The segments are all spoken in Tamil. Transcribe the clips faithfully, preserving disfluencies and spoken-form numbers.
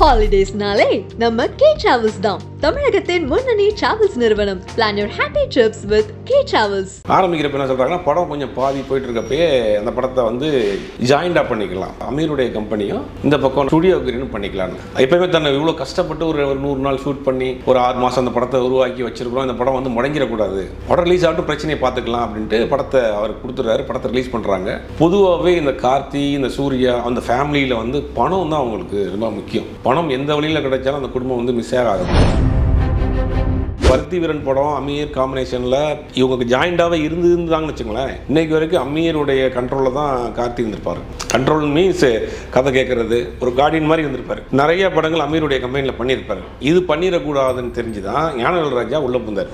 Holidays nale நம்ம K Travels தான் தமிழகத்தின் முன்னணி டிராவல்ஸ் நிறுவனம். Plan your happy trips with K Travels. ஆரம்பிக்கிறப்ப என்ன சொல்றாங்கன்னா படம் கொஞ்சம் பாதி போயிட்டு இருக்கப்பயே அந்த படத்தை வந்து ஜாயிண்டா பண்ணிக்கலாம். அமீருடைய கம்பெனியும் இந்த பக்கம் ஸ்டுடியோ கிரீனும் பண்ணிக்கலாம்னு. எப்பவுமே தன்னை இவ்வளோ கஷ்டப்பட்டு ஒரு ஒரு நூறு நாள் ஷூட் பண்ணி ஒரு ஆறு மாதம் அந்த படத்தை உருவாக்கி வச்சிருக்கிறோம். இந்த படம் வந்து முடங்கிடக்கூடாது, படம் ரிலீஸ் ஆகிட்டு பிரச்சனையை பார்த்துக்கலாம் அப்படின்ட்டு படத்தை அவர் கொடுத்துறாரு. படத்தை ரிலீஸ் பண்ணுறாங்க. பொதுவாகவே இந்த கார்த்தி இந்த சூர்யா அந்த ஃபேமிலியில் வந்து பணம் தான் அவங்களுக்கு ரொம்ப முக்கியம். பணம் எந்த வழியில் கிடைச்சாலும் அந்த குடும்பம் வந்து மிஸ் ஆகாது. பருத்திவீரன் படம் அமீர் காம்பினேஷனில் இவங்களுக்கு ஜாயிண்டாகவே இருந்து இருந்தாங்கன்னு வச்சுங்களேன். இன்னைக்கு வரைக்கும் அமீருடைய கண்ட்ரோலில் தான் கார்த்தி இருந்திருப்பார். கண்ட்ரோல் மீன்ஸ் கதை கேட்கறது ஒரு கார்டியன் மாதிரி இருந்திருப்பார். நிறைய படங்கள் அமீருடைய கம்பெனியில் பண்ணியிருப்பார். இது பண்ணிடக்கூடாதுன்னு தெரிஞ்சு தான் ஞானவேல் ராஜா உள்ள புந்தார்.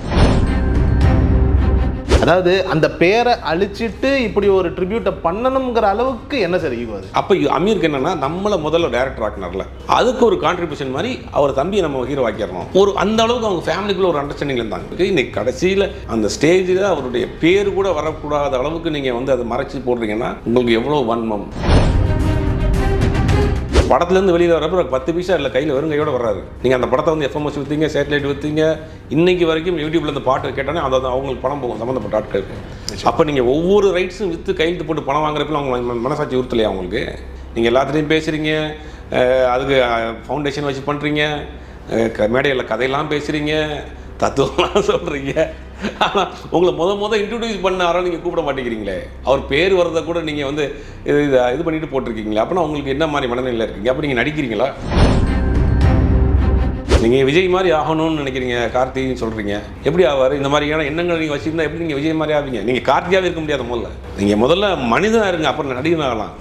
அதாவது அந்த பேரை அழிச்சிட்டு இப்படி ஒரு ட்ரிபியூட்டை பண்ணணுங்கிற அளவுக்கு என்ன சார் ஈகோ அது? அப்போ அமீருக்கு என்னன்னா நம்மளை முதல்ல டேரக்டர் ஆக்கினார்ல, அதுக்கு ஒரு கான்ட்ரிபியூஷன் மாதிரி அவர் தம்பியை நம்ம ஹீரோ ஆக்கிடணும். ஒரு அந்த அளவுக்கு அவங்க ஃபேமிலிக்குள்ள ஒரு அண்டர்ஸ்டாண்டிங் இருந்தாங்க. இன்னைக்கு கடைசியில் அந்த ஸ்டேஜில் அவருடைய பேர் கூட வரக்கூடாத அளவுக்கு நீங்கள் வந்து அதை மறைச்சி போடுறீங்கன்னா உங்களுக்கு எவ்வளோ வன்மம். படத்துலேருந்து வெளியில் வரப்போ பத்து பைசா இல்லை கையில் வெறும் கையோடு வர்றாரு. நீங்கள் அந்த படத்தை வந்து எஃப்எம்எஸ் விற்றீங்க, சேட்டலைட் விற்றீங்க, இன்னைக்கு வரைக்கும் யூடியூப்ல இந்த பாட்டு கேட்டானே அதாவது அவங்களுக்கு பணம் போகும் சம்மந்தப்பட்ட ஆட்களுக்கு. அப்போ நீங்கள் ஒவ்வொரு ரைட்ஸும் விற்று கையெழுத்து போட்டு பணம் வாங்குறப்ப அவங்க மனசாட்சி உறுத்தலையா அவங்களுக்கு? நீங்கள் எல்லாத்துலேயும் பேசுகிறீங்க, அதுக்கு ஃபவுண்டேஷன் வச்சு பண்ணுறீங்க, மேடையில் கதையெல்லாம் பேசுகிறீங்க, தத்துவம்லாம் சொல்கிறீங்க. ஆனால் உங்களை முத முத இன்ட்ரடியூஸ் பண்ண யாரும் நீங்கள் கூப்பிட மாட்டேங்கிறீங்களே. அவர் பேர் வரதை கூட நீங்கள் வந்து இது இது பண்ணிட்டு போட்டிருக்கீங்களே. அப்படின்னா உங்களுக்கு என்ன மாதிரி மனநிலையில் இருக்கீங்க? அப்போ நீங்கள் நடிக்கிறீங்களா? நீங்கள் விஜய் மாதிரி ஆகணும்னு நினைக்கிறீங்க, கார்த்தின்னு சொல்கிறீங்க. எப்படி ஆவார்? இந்த மாதிரியான எண்ணங்கள் நீங்கள் வச்சுருந்தா எப்படி நீங்கள் விஜய் மாதிரி ஆவீங்க? நீங்கள் கார்த்தியாகவே இருக்க முடியாத முதல்ல. நீங்கள் முதல்ல மனிதனாக இருங்க, அப்புறம் நடிகன் ஆகலாம்.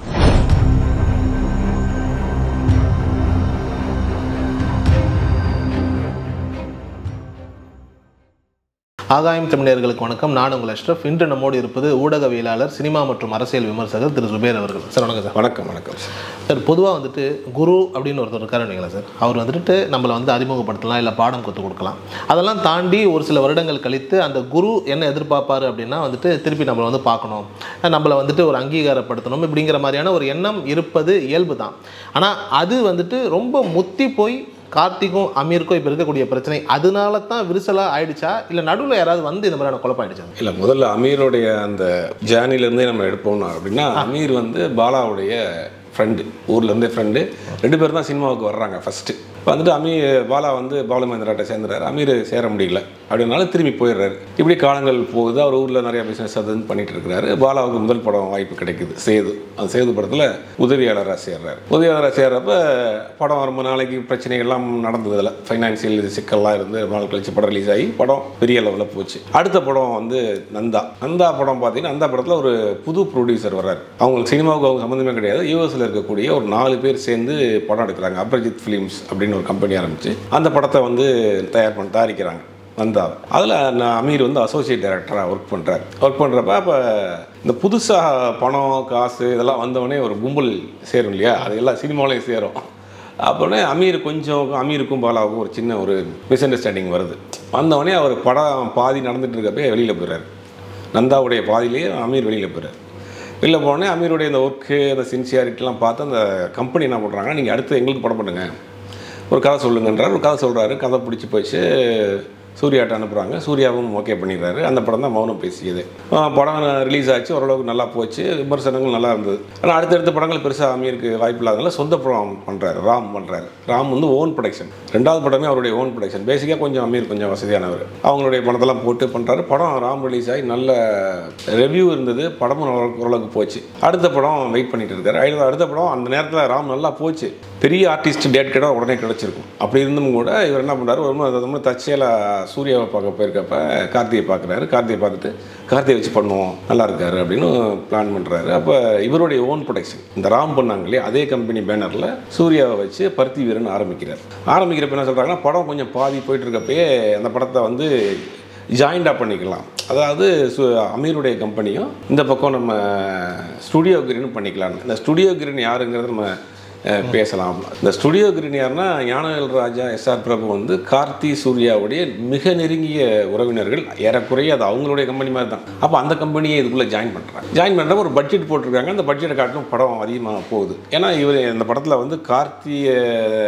ஆகாயம் தமிழர்களுக்கு வணக்கம். நான் உங்கள் அஷ்ரஃப். இன்று நம்மோடு இருப்பது ஊடகவியலாளர், சினிமா மற்றும் அரசியல் விமர்சகர் திரு சுபேர் அவர்கள். சார் வணக்கம் சார். வணக்கம். வணக்கம் சார். பொதுவாக வந்துட்டு குரு அப்படின்னு ஒருத்தர் இருக்காரு இல்லைங்களா சார், அவர் வந்துட்டு நம்மளை வந்து அறிமுகப்படுத்தலாம், இல்லை பாடம் கற்றுக் கொடுக்கலாம். அதெல்லாம் தாண்டி ஒரு சில வருடங்கள் கழித்து அந்த குரு என்ன எதிர்பார்ப்பார் அப்படின்னா வந்துட்டு திருப்பி நம்மளை வந்து பார்க்கணும், நம்மளை வந்துட்டு ஒரு அங்கீகாரப்படுத்தணும் இப்படிங்கிற மாதிரியான ஒரு எண்ணம் இருப்பது இயல்பு தான். ஆனால் அது வந்துட்டு ரொம்ப முத்தி போய் கார்த்திக்கும் அமீருக்கும் இப்போ இருக்கக்கூடிய பிரச்சனை அதனால தான் விரிசலாக ஆயிடுச்சா, இல்லை நடுவில் யாராவது வந்து இந்த மாதிரியான குழப்பம் ஆயிடுச்சா? இல்லை, முதல்ல அமீருடைய அந்த ஜேர்னிலேருந்தே நம்ம எடுப்போம்னா அப்படின்னா, அமீர் வந்து பாலாவுடைய ஃப்ரெண்டு, ஊர்லேருந்தே ஃப்ரெண்டு. ரெண்டு பேர் தான் சினிமாவுக்கு வர்றாங்க ஃபஸ்ட்டு. இப்போ வந்துட்டு அமீர் பாலா வந்து பாலு மகேந்திராட்ட சேர்ந்துறாரு. அமீர் சேர முடியல அப்படின்னால திரும்பி போயிடுறாரு. இப்படி காலங்கள் போகுது. அவர் ஊரில் நிறையா பிஸ்னஸ் அதுன்னு பண்ணிட்டு இருக்கிறாரு. பாலாவுக்கு முதல் படம் வாய்ப்பு கிடைக்குது, சேது. அந்த சேது படத்தில் உதவியாளராக சேர்றாரு. உதவியாளராக சேர்றப்ப படம் ரொம்ப நாளைக்கு பிரச்சனைகள்லாம் நடந்தது. அதில் ஃபைனான்சியல் சிக்கல்லாம் இருந்து நாள் கழிச்சு படம் ரிலீஸ் ஆகி படம் பெரிய லெவலில் போச்சு. அடுத்த படம் வந்து நந்தா. நந்தா படம் பார்த்தீங்கன்னா அந்த படத்தில் ஒரு புது ப்ரொடியூசர் வர்றாரு. அவங்களுக்கு சினிமாவுக்கு அவங்க சம்மந்தமே கிடையாது. யூஎஸில் இருக்கக்கூடிய ஒரு நாலு பேர் சேர்ந்து படம் எடுக்கிறாங்க. அப்ரஜித் ஃபிலிம்ஸ் அப்படின்னு ஒரு கம்பெனி ஆரம்பித்து அந்த படத்தை வந்து தயார் பண்ண தயாரிக்கிறாங்க நந்தாவை. அதில் நான் அமீர் வந்து அசோசியேட் டைரக்டராக ஒர்க் பண்ணுறாரு. ஒர்க் பண்ணுறப்ப அப்போ இந்த புதுசாக பணம் காசு இதெல்லாம் வந்தவொடனே ஒரு கும்பல் சேரும் இல்லையா, அது எல்லாம் சினிமாவிலையும் சேரும். அப்போனே அமீர் கொஞ்சம் அமீருக்கும் பாலாவுக்கும் ஒரு சின்ன ஒரு மிஸ் அண்டர்ஸ்டாண்டிங் வருது. வந்தவொடனே அவர் படம் பாதி நடந்துட்டு இருக்கப்பே வெளியில் போயிடுறாரு. நந்தாவுடைய பாதியிலேயே அமீர் வெளியில் போயிடுறாரு. வெளியில் போனோடனே அமீருடைய இந்த ஒர்க்கு அந்த சின்சியாரிட்டிலாம் பார்த்து அந்த கம்பெனி என்ன பண்ணுறாங்க, நீங்கள் அடுத்து எங்களுக்கு படம் பண்ணுங்க, ஒரு கதை சொல்லுங்கன்றார். ஒரு கதை சொல்கிறாரு. கதை பிடிச்சி போயிடுச்சு. சூர்யாட்ட அனுப்புகிறாங்க. சூர்யாவும் ஓகே பண்ணிடுறாரு. அந்த படம் தான் மௌனம் பேசியது. படம் ரிலீஸ் ஆச்சு, ஓரளவுக்கு நல்லா போச்சு, விமர்சனங்கள் நல்லா இருந்தது. ஆனால் அடுத்தடுத்த படங்கள் பெருசாக அமீருக்கு வாய்ப்பு இல்லாதனால சொந்த படம் பண்ணுறாரு, ராம் பண்ணுறாரு. ராம் வந்து ஓன் ப்ரொடக்ஷன். ரெண்டாவது படமே அவருடைய ஓன் ப்ரொடக்ஷன். பேசிக்காக கொஞ்சம் அமீர் கொஞ்சம் வசதியானவர். அவங்களுடைய படத்தெல்லாம் போட்டு பண்ணுறாரு. படம் ராம் ரிலீஸ் ஆகி நல்ல ரெவ்யூ இருந்தது. படமும் ஓரளவுக்கு போச்சு. அடுத்த படம் வெயிட் பண்ணிட்டு இருக்காரு. அடுத்த படம் அந்த நேரத்தில் ராம் நல்லா போச்சு. பெரிய ஆர்டிஸ்ட் டேட் கேட்டால் உடனே கிடச்சிருக்கும். அப்படி இருந்தும் கூட இவர் என்ன பண்ணுறாரு, ஒரு தற்செயலாக சூர்யாவை பார்க்க போயிருக்கப்ப கார்த்தியை பார்க்குறாரு. கார்த்தியை பார்த்துட்டு கார்த்தியை வச்சு பண்ணுவோம், நல்லா இருக்காரு அப்படின்னு பிளான் பண்ணுறாரு. அப்போ இவருடைய ஓன் ப்ரொடக்ஷன் இந்த ராம் பண்ணாங்க இல்லையா, அதே கம்பெனி பேனரில் சூர்யாவை வச்சு பருத்திவீரன் ஆரம்பிக்கிறார். ஆரம்பிக்கிறப்ப என்ன சொல்கிறாங்கன்னா, படம் கொஞ்சம் பாதி போயிட்டு இருக்கப்பயே அந்த படத்தை வந்து ஜாயிண்டாக பண்ணிக்கலாம். அதாவது அமீருடைய கம்பெனியும் இந்த பக்கம் நம்ம ஸ்டுடியோ கிரீனும் பண்ணிக்கலான்னு. இந்த ஸ்டுடியோ கிரீன் யாருங்கிறது நம்ம பேசலாம். இந்த ஸ்டுடியோ கிரீன் யாருன்னா, ஞானவேல் ராஜா, எஸ்ஆர் பிரபு வந்து கார்த்தி சூர்யாவுடைய மிக நெருங்கிய உறவினர்கள். ஏறக்குறைய அது அவங்களுடைய கம்பெனி மாதிரி தான். அப்போ அந்த கம்பெனியை இதுக்குள்ளே ஜாயின் பண்ணுறாங்க. ஜாயின் பண்ணுறப்ப ஒரு பட்ஜெட் போட்டிருக்காங்க. அந்த பட்ஜெட்டை காட்டிலும் படம் அதிகமாக போகுது. ஏன்னா இவர் இந்த படத்தில் வந்து கார்த்தியை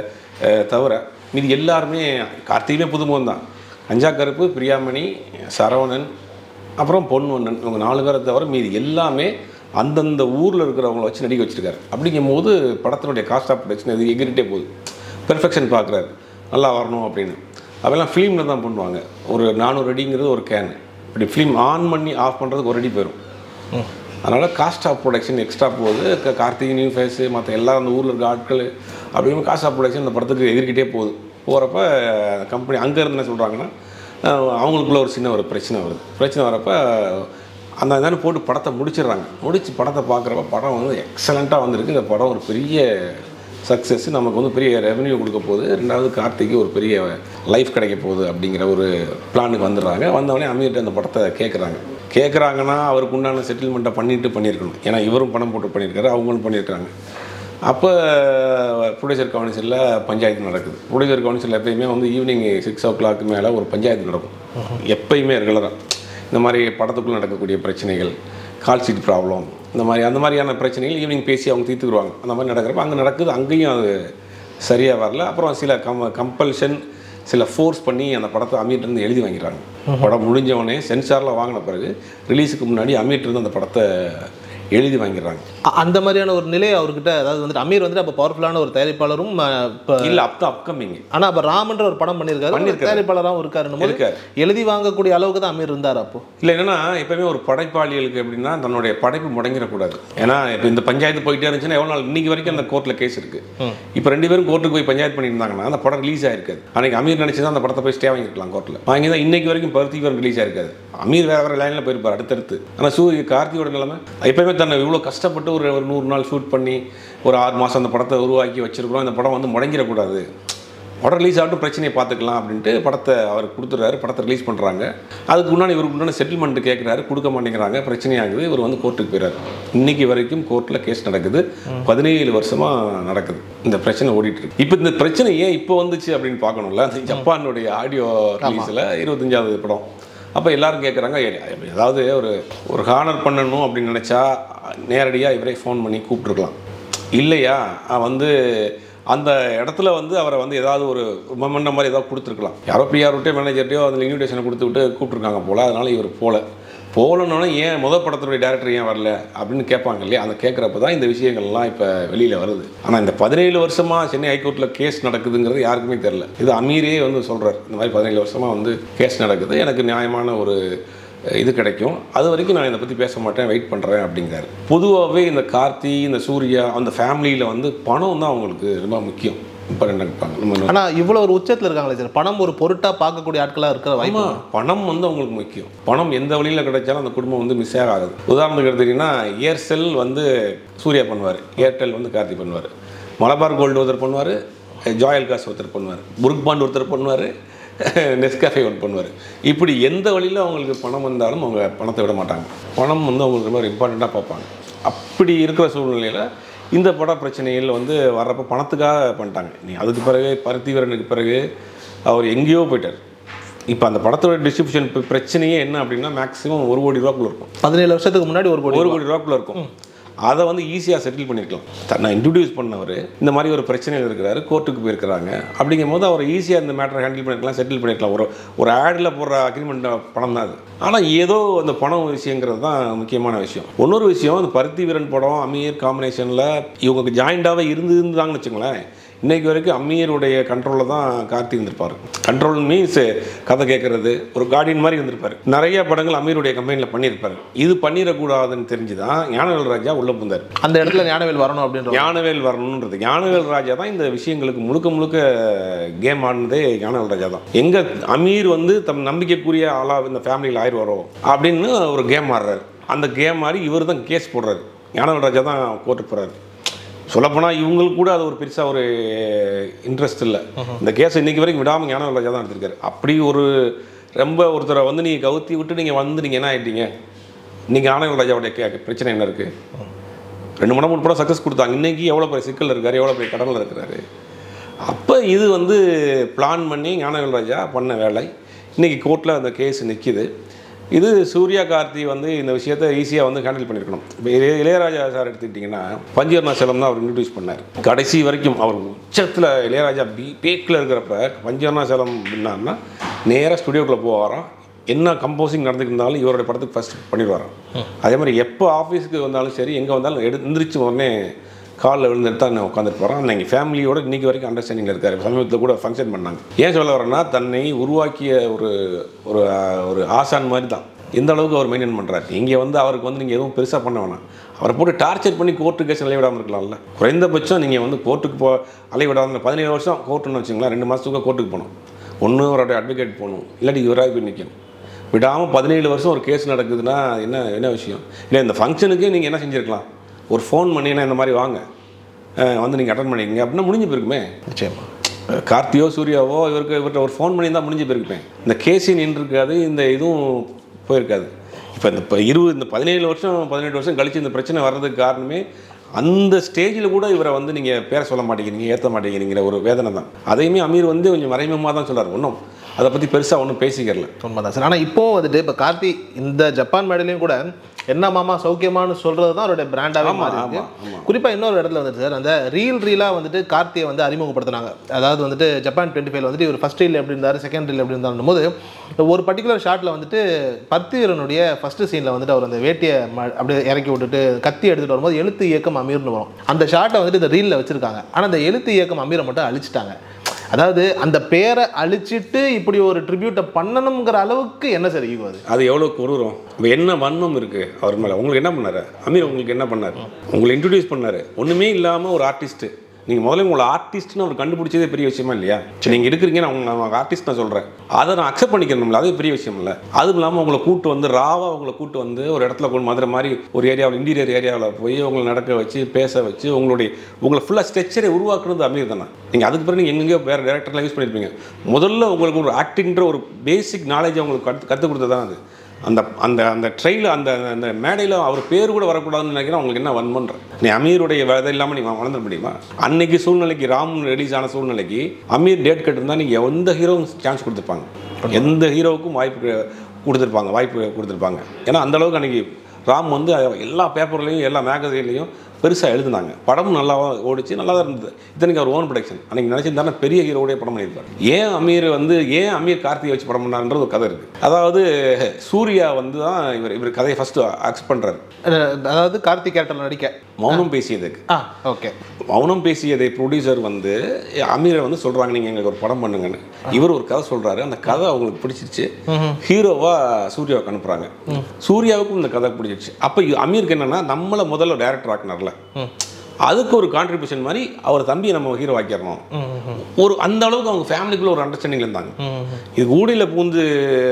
தவிர மீதி எல்லாருமே கார்த்தியுமே புதுமுகம் தான். கஞ்சா கருப்பு, பிரியாமணி, சரவணன், அப்புறம் பொன்வண்ணன், இவங்க நாலு பேரை தவிர மீதி எல்லாமே அந்தந்த ஊரில் இருக்கிறவங்கள வச்சு நடிக்க வச்சுருக்காரு. அப்படிங்கும் போது படத்தினுடைய காஸ்ட் ஆஃப் ப்ரொடக்ஷன் இது எகிரிட்டே போகுது. பெர்ஃபெக்ஷன் பார்க்குறாரு, நல்லா வரணும் அப்படின்னு. அதெல்லாம் ஃபிலிமில் தான் பண்ணுவாங்க. ஒரு நானூறு அடிங்கிறது ஒரு கேனு, இப்படி ஃபிலிம் ஆன் பண்ணி ஆஃப் பண்ணுறதுக்கு ஒரு அடி போயிடும். அதனால் காஸ்ட் ஆஃப் ப்ரொடக்ஷன் எக்ஸ்ட்ரா போகுது. கார்த்திகை நியூ ஃபேஸு மற்ற எல்லா அந்த ஊரில் இருக்க ஆட்கள் அப்படிங்கிற காஸ்ட் ஆஃப் ப்ரொடக்ஷன் இந்த படத்துக்கு எதிர்க்கிட்டே போகுது. போகிறப்ப கம்பெனி அங்கேருந்து என்ன சொல்கிறாங்கன்னா, அவங்களுக்குள்ள ஒரு சின்ன ஒரு பிரச்சனை வருது. பிரச்சனை வரப்போ அந்த தானே போட்டு படத்தை முடிச்சிடுறாங்க. முடித்து படத்தை பார்க்குறப்ப படம் வந்து எக்ஸலண்ட்டாக வந்திருக்கு. இந்த படம் ஒரு பெரிய சக்ஸஸ், நமக்கு வந்து பெரிய ரெவன்யூ கொடுக்க போகுது. ரெண்டாவது கார்த்திக்கு ஒரு பெரிய லைஃப் கிடைக்க போகுது அப்படிங்கிற ஒரு பிளானுக்கு வந்துடுறாங்க. வந்தவொடனே அமீர்கிட்ட அந்த படத்தை கேட்குறாங்க. கேட்குறாங்கன்னா அவருக்கு உண்டான செட்டில்மெண்ட்டை பண்ணிட்டு பண்ணியிருக்கணும். ஏன்னா இவரும் பணம் போட்டு பண்ணியிருக்காரு, அவங்களும் பண்ணியிருக்காங்க. அப்போ ப்ரொடியூசர் கவுன்சிலில் பஞ்சாயத்து நடக்குது. ப்ரொடியூசர் கவுன்சில் எப்பயுமே வந்து ஈவினிங் சிக்ஸ் ஓ கிளாக்கு மேலே ஒரு பஞ்சாயத்து நடக்கும். எப்பயுமே ரெகுலராக இந்த மாதிரி படத்துக்குள்ளே நடக்கக்கூடிய பிரச்சனைகள், கால் ஷீட் ப்ராப்ளம், இந்த மாதிரி அந்த மாதிரியான பிரச்சனைகள் ஈவினிங் பேசி அவங்க தீர்த்துக்குருவாங்க. அந்த மாதிரி நடக்கிறப்ப அங்கே நடக்குது. அங்கேயும் அது சரியாக வரல. அப்புறம் சில கம் கம்பல்ஷன் சில ஃபோர்ஸ் பண்ணி அந்த படத்தை அமீர்கிட்டருந்து எழுதி வாங்கிடுறாங்க. படம் முடிஞ்சவொடனே சென்சாரில் வாங்கின பிறகு ரிலீஸுக்கு முன்னாடி அமீர்கிட்டருந்து அந்த படத்தை எழுதி வாங்கிடுறாங்க. அந்த மாதிரியான ஒரு நிலை அவர்கிட்ட, அதாவது வந்துட்டு அமீர் வந்துட்டு அப்போ பவர்ஃபுல்லான ஒரு தயாரிப்பாளரும் இல்லை, அப்போ அப்கமிங். ஆனால் அப்போ ராமன்ற ஒரு படம் பண்ணியிருக்காரு, தயாரிப்பாளராகவும் இருக்காரு. இருக்காரு எழுதி வாங்கக்கூடிய அளவுக்கு தான் அமீர் இருந்தார் அப்போ. இல்லை, என்னன்னா எப்பவுமே ஒரு படைப்பாளிகளுக்கு எப்படின்னா தன்னுடைய படைப்பு முடங்கிடக்கூடாது. ஏன்னா இப்போ இந்த பஞ்சாயத்து போயிட்டே இருந்துச்சுன்னா எவ்வளோ நாள் இன்னைக்கு வரைக்கும் அந்த கோர்ட்டில் கேஸ் இருக்குது. இப்போ ரெண்டு பேரும் கோர்ட்டுக்கு போய் பஞ்சாயத்து பண்ணியிருந்தாங்கன்னா அந்த படம் ரிலீஸ் ஆயிருக்காது. அன்னைக்கு அமீர் நினச்சி தான் அந்த படத்தை போய் ஸ்டே வாங்கிருக்கலாம் கோர்ட்டில். வாங்கி தான் இன்னைக்கு வரைக்கும் பருத்திவீரன் ரிலீஸ் ஆயிருக்காது. அமீர் வேற வேறு லைனில் போயிருப்பார் அடுத்தடுத்து. ஆனால் சூரிய கார்த்தியோட நிலைமை எப்பயுமே தன்னை இவ்வளோ கஷ்டப்பட்டு ஒரு ஒரு நூறு நாள் ஷூட் பண்ணி ஒரு ஆறு மாதம் அந்த படத்தை உருவாக்கி வச்சுருக்கிறோம். இந்த படம் வந்து முடங்கிடக்கூடாது, படம் ரிலீஸ் ஆகட்டும், பிரச்சனையை பார்த்துக்கலாம் அப்படின்ட்டு படத்தை அவர் கொடுத்துட்றாரு. படத்தை ரிலீஸ் பண்ணுறாங்க. அதுக்கு முன்னாடி இவருக்கு முன்னாடி செட்டில்மெண்ட் கேட்குறாரு, கொடுக்க மாட்டேங்கிறாங்க, பிரச்சனையாகுது. இவர் வந்து கோர்ட்டுக்கு போயிறாரு. இன்னைக்கு வரைக்கும் கோர்ட்டில் கேஸ் நடக்குது. பதினேழு வருஷமாக நடக்குது இந்த பிரச்சனை ஓடிட்டு இருக்கு. இப்போ இந்த பிரச்சனை ஏன் இப்போ வந்துச்சு அப்படின்னு பார்க்கணும்ல. அந்த ஜப்பானுடைய ஆடியோ ரிலீஸில் இருபத்தஞ்சாவது படம். அப்போ எல்லோரும் கேட்குறாங்க, ஏதாவது ஒரு ஒரு ஹானர் பண்ணணும் அப்படின்னு நினச்சா நேரடியாக இவரே ஃபோன் பண்ணி கூப்பிட்ருக்கலாம். இல்லையா வந்து அந்த இடத்துல வந்து அவரை வந்து ஏதாவது ஒரு மொமெண்டம் மாதிரி ஏதாவது கொடுத்துருக்கலாம். யாரோ பிஆர்கிட்டயோ மேனேஜர்கிட்டயோ அதில் இன்விடேஷனை கொடுத்து விட்டு கூப்பிட்ருக்காங்க போல். அதனால் இவர் போல போகலன்னொன்னே ஏன் முதல் படத்துடைய டேரக்டர் ஏன் வரல அப்படின்னு கேட்பாங்க இல்லையா. அந்த கேட்குறப்ப தான் இந்த விஷயங்கள்லாம் இப்போ வெளியில் வருது. ஆனால் இந்த பதினேழு வருஷமாக சென்னை ஹைகோர்ட்டில் கேஸ் நடக்குதுங்கிறது யாருக்குமே தெரில. இது அமீரே வந்து சொல்கிறார், இந்த மாதிரி பதினேழு வருஷமாக வந்து கேஸ் நடக்குது, எனக்கு நியாயமான ஒரு இது கிடைக்கும், அது வரைக்கும் நான் இதை பற்றி பேச மாட்டேன், வெயிட் பண்ணுறேன் அப்படிங்கிறாரு. பொதுவாகவே இந்த கார்த்தி, இந்த சூர்யா, அந்த ஃபேமிலியில் வந்து பணம் தான் அவங்களுக்கு ரொம்ப முக்கியம். ஆனால் இவ்வளோ ஒரு உச்சத்தில் இருக்காங்களே சார், பணம் ஒரு பொருட்டாக பார்க்கக்கூடிய ஆட்களாக இருக்கிற வாய்ப்பு. பணம் வந்து அவங்களுக்கு முக்கியம். பணம் எந்த வழியில் கிடைச்சாலும் அந்த குடும்பம் வந்து மிஸ் ஆகாது. உதாரணத்துக்கு எடுத்துக்கிட்டிங்கன்னா ஏர்செல் வந்து சூர்யா பண்ணுவார், ஏர்டெல் வந்து கார்த்தி பண்ணுவார், மலபார் கோல்டு ஒருத்தர் பண்ணுவார், ஜாயல் காஸ் ஒருத்தர் பண்ணுவார், புருக் பாண்ட் ஒருத்தர் பண்ணுவார், நெஸ்காஃபே ஒன்று பண்ணுவார். இப்படி எந்த வழியில் அவங்களுக்கு பணம் வந்தாலும் அவங்க பணத்தை விட மாட்டாங்க. பணம் வந்து அவங்களுக்கு ரொம்ப இம்பார்ட்டண்ட்டாக பார்ப்பாங்க. அப்படி இருக்கிற சூழ்நிலையில் இந்த பட பிரச்சனைகள் வந்து வர்றப்போ பணத்துக்காக பண்ணிட்டாங்க. நீ அதுக்கு பிறகு பருத்திவீரனுக்கு பிறகு அவர் எங்கேயோ போயிட்டார். இப்போ அந்த படத்தோட டிஸ்ட்ரிபியூஷன் பிரச்சனையே என்ன அப்படின்னா மேக்ஸிமம் ஒரு கோடி ரூபாக்குள்ள இருக்கும். பதினேழு வருஷத்துக்கு முன்னாடி ஒரு கோடி ஒரு கோடி ரூபாக்குள்ள இருக்கும். அதை வந்து ஈஸியாக செட்டில் பண்ணியிருக்கலாம். நான் இன்ட்ரடியூஸ் பண்ணவர் இந்த மாதிரி ஒரு பிரச்சனையில் இருக்கிறாரு, கோர்ட்டுக்கு போயிருக்கிறாங்க. அப்படிங்கும் போது அவர் ஈஸியாக இந்த மேட்டரை ஹேண்டில் பண்ணியிருக்கலாம், செட்டில் பண்ணியிருக்கலாம். ஒரு ஒரு ஆடில் போடுற அக்ரிமெண்ட் பணம் தான் அது. ஆனால் ஏதோ அந்த பணம் விஷயங்கிறது தான் முக்கியமான விஷயம். இன்னொரு விஷயம், அந்த பருத்திவீரன் படம் அமீர் காம்பினேஷனில் இவங்க ஜாயிண்டாகவே இருந்து இருந்தாங்கன்னு வச்சுங்களேன், இன்றைக்கு வரைக்கும் அமீருடைய கண்ட்ரோலில் தான் கார்த்தி இருந்திருப்பார். கண்ட்ரோல் மீன்ஸ் கதை கேட்குறது, ஒரு கார்டியன் மாதிரி இருந்திருப்பார். நிறைய படங்கள் அமீருடைய கம்பெனியில் பண்ணியிருப்பார். இது பண்ணிடக்கூடாதுன்னு தெரிஞ்சு தான் ஞானவேல் ராஜா உள்ளே புந்தார். அந்த இடத்துல ஞானவேல் வரணும் அப்படின்ற ஞானவேல் வரணுன்றது ஞானவேல் ராஜா தான் இந்த விஷயங்களுக்கு முழுக்க முழுக்க கேம் ஆடினதே ஞானவேல் ராஜா தான். எங்கே அமீர் வந்து தம் நம்பிக்கைக்குரிய ஆளாக இந்த ஃபேமிலியில் ஆயிடுவாரோ அப்படின்னு ஒரு கேம் ஆடுறாரு. அந்த கேம் ஆடி இவர் தான் கேஸ் போடுறாரு. ஞானவேல் ராஜா தான் கோர்ட்டுக்கு போகிறாரு. சொல்லப்போனால் இவங்களுக்கு கூட அது ஒரு பெருசாக ஒரு இன்ட்ரெஸ்ட் இல்லை. இந்த கேஸை இன்றைக்கி வரைக்கும் விடாமல் ஞானவேல் ராஜா தான் எடுத்திருக்காரு. அப்படி ஒரு ரொம்ப ஒருத்தரை வந்து நீங்கள் கவுத்தி விட்டு நீங்கள் வந்து நீங்கள் என்ன ஆகிட்டீங்க, நீங்கள் ஞானவேல் ராஜாவுடைய கே பிரச்சனை என்ன இருக்குது? ரெண்டு மணி மூணு படம் சக்ஸஸ் கொடுத்தாங்க. இன்றைக்கி எவ்வளோ பெரிய சிக்கல் இருக்கார், எவ்வளோ பெரிய கடனில் இருக்கிறாரு. அப்போ இது வந்து பிளான் பண்ணி ஞானவேல் ராஜா பண்ண வேலை. இன்றைக்கி கோர்ட்டில் அந்த கேஸ் நிற்கிது. இது சூர்யா கார்த்தி வந்து இந்த விஷயத்தை ஈஸியாக வந்து ஹேண்டில் பண்ணியிருக்கணும். இப்போ இளையராஜா சார் எடுத்துக்கிட்டிங்கன்னா பஞ்சவர்ண செலம் தான் அவர் இன்ட்ரடியூஸ் பண்ணார். கடைசி வரைக்கும் அவர் உச்சத்தில் இளையராஜா பி பேக்கில் இருக்கிறப்ப பஞ்சவர்ண செலம் அப்படின்னா நேராக ஸ்டுடியோக்குள்ளே போவாராம். என்ன கம்போசிங் நடந்துக்கிருந்தாலும் இவருடைய படத்துக்கு ஃபஸ்ட் பண்ணிடுவாராம். அதே மாதிரி எப்போ ஆஃபீஸுக்கு வந்தாலும் சரி எங்கே வந்தாலும் எடு எந்திரிச்சு உடனே காலில் விழுந்துட்டு தான் நான் உட்காந்துட்டு போகிறோம். அன்றைக்கி ஃபேமிலியோட இன்றைக்கி வரைக்கும் அண்டர்ஸ்டாண்டிங்கில் இருக்கார். சமீபத்தில் கூட ஃபங்க்ஷன் பண்ணாங்க. ஏன் சொல்ல வரேன்னா தன்னை உருவாக்கிய ஒரு ஒரு ஒரு ஆசான் மாதிரி தான் எந்த அளவுக்கு அவர் மெயின்டைன் பண்ணுறாரு. இங்கே வந்து அவருக்கு வந்து நீங்கள் எதுவும் பெருசாக பண்ண வேணாம். அவரை போட்டு டார்ச்சர் பண்ணி கோர்ட்டு கேஸ் அலைய விடாமல் இருக்கலாம்ல. குறைந்தபட்சம் நீங்கள் வந்து கோர்ட்டுக்கு போ அலைய விடாமல் பதினேழு வருஷம் கோர்ட்டுன்னு வச்சுங்களேன். ரெண்டு மாதத்துக்கு கோர்ட்டுக்கு போகணும். ஒன்று அவரோட அட்வொகேட் போகணும், இல்லாட்டி இவராக போய் நிற்கணும். விடாமல் பதினேழு வருஷம் ஒரு கேஸ் நடக்குதுன்னா என்ன என்ன விஷயம் இல்லை. இந்த ஃபங்க்ஷனுக்கே நீங்கள் என்ன செஞ்சுருக்கலாம், ஒரு ஃபோன் பண்ணிங்கன்னா இந்த மாதிரி வாங்க வந்து நீங்கள் அட்டன் பண்ணிக்கங்க அப்படின்னா முடிஞ்சு போயிருக்குமே. நிச்சயமா கார்த்தியோ சூர்யாவோ இவருக்கு இவர்கிட்ட ஒரு ஃபோன் பண்ணி தான் முடிஞ்சு போயிருக்குமே. இந்த கேஸே நின்றுருக்காது, இந்த இதுவும் போயிருக்காது. இப்போ இந்த இப்போ இருபது இந்த பதினேழு வருஷம் பதினெட்டு வருஷம் கழித்து இந்த பிரச்சனை வர்றதுக்கு காரணமே அந்த ஸ்டேஜில் கூட இவரை வந்து நீங்கள் பேர சொல்ல மாட்டேங்கிறீங்க, ஏற்ற மாட்டேங்கிறீங்கிற ஒரு வேதனை தான். அதையுமே அமீர் வந்து கொஞ்சம் மறைமுகமாக தான் சொல்கிறார். ஒன்றும் அதை பற்றி பெருசாக ஒன்றும் பேசிக்கிறல. உண்மைதான் சார். ஆனால் இப்போவும் வந்துட்டு இப்போ கார்த்தி இந்த ஜப்பான் மேடையிலையும் கூட என்ன மாமா சௌக்கியமானு சொல்கிறது தான் அவருடைய பிராண்டாகவே மாறி இருக்கு. குறிப்பாக இன்னொரு இடத்துல வந்துட்டு சார் அந்த ரீல் ரீலாக வந்துட்டு கார்த்தியை வந்து அறிமுகப்படுத்தினாங்க. அதாவது வந்துட்டு ஜப்பான் டுவெண்ட்டி ஃபைவ்ல வந்துட்டு இவர் ஃபஸ்ட் ரீல் எப்படி இருந்தார், செகண்ட் ரீல் எப்படி இருந்தாலும் போது ஒரு பர்டிகுலர் ஷாட்டில் வந்துட்டு பருத்திவீரனுடைய ஃபஸ்ட்டு சீனில் வந்துட்டு அவர் அந்த வேட்டியை அப்படியே இறக்கி விட்டுட்டு கத்தி எடுத்துகிட்டு வரும்போது எழுத்து இயக்கம் அமீர்னு வரும். அந்த ஷாட்டை வந்துட்டு இந்த ரீலில் வச்சுருக்காங்க. ஆனால் அந்த எழுத்து இயக்கம் அமீரை மட்டும் அழிச்சிட்டாங்க. அதாவது அந்த பேரை அழிச்சிட்டு இப்படி ஒரு ட்ரிபியூட்டை பண்ணணுங்கிற அளவுக்கு என்ன சார் ஈகோ அது? அது எவ்வளோ குறுறோம். இப்போ என்ன வன்மம் இருக்குது அவர் மேலே? உங்களுக்கு என்ன பண்ணார் அமீர்? உங்களுக்கு என்ன பண்ணார்? உங்களை இன்ட்ரடியூஸ் பண்ணார். ஒன்றுமே இல்லாமல் ஒரு ஆர்டிஸ்ட்டு. நீங்கள் முதல்ல உங்களை ஆர்டிஸ்ட்னு அவர் கண்டுபிடிச்சதே பெரிய விஷயமா இல்லையா? நீங்கள் இருக்கிறீங்க, நான் உங்கள் ஆர்டிஸ்ட் நான் சொல்கிறேன், அதை நான் அக்செப்ட் பண்ணிக்கிறேன். அதே பெரிய விஷயம் இல்லை. அதுவும் இல்லாமல் உங்களை கூட்டு வந்து ராவாக உங்களை கூட்டு வந்து ஒரு இடத்துல கொண்டு மதுரை மாதிரி ஒரு ஏரியாவில் இன்டீரியர் ஏரியாவில் போய் உங்களை நடக்க வச்சு பேச வச்சு உங்களுடைய உங்களை ஃபுல்லாக ஸ்ட்ரக்சரை உருவாக்குறது அமீர் தானே. நீங்கள் அதுக்கு பிறகு நீங்கள் எங்கெங்கேயோ வேறு டேரக்டர்லாம் யூஸ் பண்ணியிருப்பீங்க. முதல்ல உங்களுக்கு ஒரு ஆக்டிங்கிற ஒரு பேசிக் நாலேஜ் அவங்களுக்கு கற்று கற்றுக் கொடுத்தது தான் அது. அந்த அந்த அந்த ட்ரெயிலில் அந்த அந்த மேடையில் அவர் பேர் கூட வரக்கூடாதுன்னு நினைக்கிறேன். உங்களுக்கு என்ன வன்மன்ற நீ அமீருடைய வேலை இல்லாமல் நீங்கள் வளர்ந்துட முடியுமா? அன்னைக்கு சூழ்நிலைக்கு ராம் ரிலீஸ் ஆன சூழ்நிலைக்கு அமீர் டேட் கட்டிருந்தால் நீங்கள் எந்த ஹீரோவும் சான்ஸ் கொடுத்துருப்பாங்க, எந்த ஹீரோவுக்கும் வாய்ப்பு கொடுத்துருப்பாங்க வாய்ப்பு கொடுத்துருப்பாங்க. ஏன்னா அந்தளவுக்கு அன்றைக்கி ராம் வந்து எல்லா பேப்பர்லேயும் எல்லா மேகசைன்லேயும் பெருசாக எழுதுனாங்க. படமும் நல்லா ஓடிச்சு, நல்லா தான் இருந்தது. இத்தனைக்கு அவர் ஓன் ப்ரொடக்ஷன். அன்றைக்கி நினச்சிருந்தாலும் பெரிய ஹீரோடைய படம் பண்ணியிருப்பார். ஏன் அமீர் வந்து ஏன் அமீர் கார்த்தியை வச்சு படம் பண்ணார்ன்றது ஒரு கதை இருக்குது. அதாவது சூர்யா வந்து தான் இவர் இவர் கதையை ஃபஸ்ட்டு அக்செப்ட் பண்ணுறாரு. அதாவது கார்த்தி கேரக்டர் நடிக்க மௌனம் பேசியதுக்கு ஆ ஓகே மௌனம் பேசியதை ப்ரொடியூசர் வந்து அமீரை வந்து சொல்கிறாங்க நீங்கள் எங்களுக்கு ஒரு படம் பண்ணுங்கன்னு. இவர் ஒரு கதை சொல்கிறாரு. அந்த கதை அவங்களுக்கு பிடிச்சிருச்சு. ஹீரோவாக சூர்யாவுக்கு அனுப்புகிறாங்க. சூர்யாவுக்கும் இந்த கதை பிடிச்சிருச்சு. அப்போ அமீருக்கு என்னென்னா நம்மளை முதல்ல டைரக்டர் ஆக்கினார்ல, அதுக்கு ஒரு கான்ட்ரிபியூஷன் மாதிரி அவர் தம்பியை நம்ம ஹீரோ ஆக்கிடணும். ஒரு அந்த அளவுக்கு அவங்க ஃபேமிலிக்குள்ள ஒரு அண்டர்ஸ்டாண்டிங்கில் இருந்தாங்க. இது ஊடியில் பூந்து